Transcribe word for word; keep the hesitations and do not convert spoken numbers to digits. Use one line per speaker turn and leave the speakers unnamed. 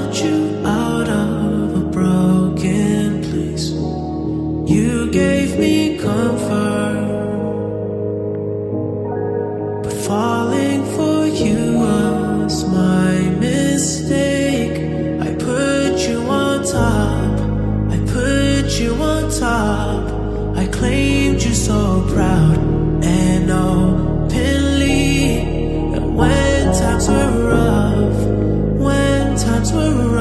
brought you out of a broken place. You gave me comfort, but falling for you was my mistake. I put you on top, I put you on top. I claimed you so proud and openly. And when times were rough, when times were rough,